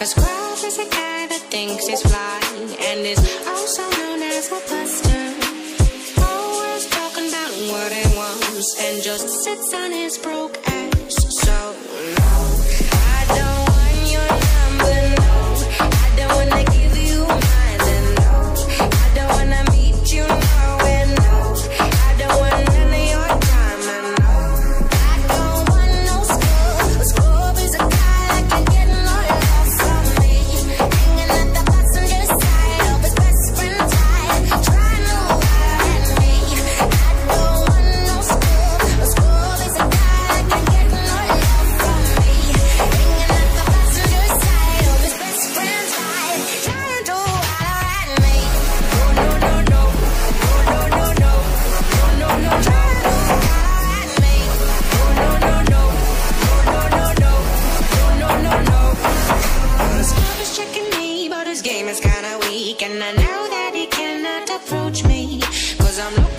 A scrub is a guy that thinks he's fly and is also known as a buster. Always talking about what he wants and just sits on his broke ass. So no, I don't want your number, no. I don't wanna give you mine, and no, I don't wanna meet you nowhere, no. I don't want none of your time, and no, I don't want no scrub. A scrub is a guy that can get no love from me, hanging at the passenger side of his best friend's ride, trying to holler at me. I don't want no scrub. A scrub is a guy that can get no love from me, hanging at the passenger side of his best friend's ride, trying to holler at me. No, no, no, no, no, no, no, no, no, no, trying to holler at me. No, no, no, no, no, no, no, no, no, no. The scrub is checking me, but his game is kinda weak, and I know that he cannot approach me, 'cause I'm looking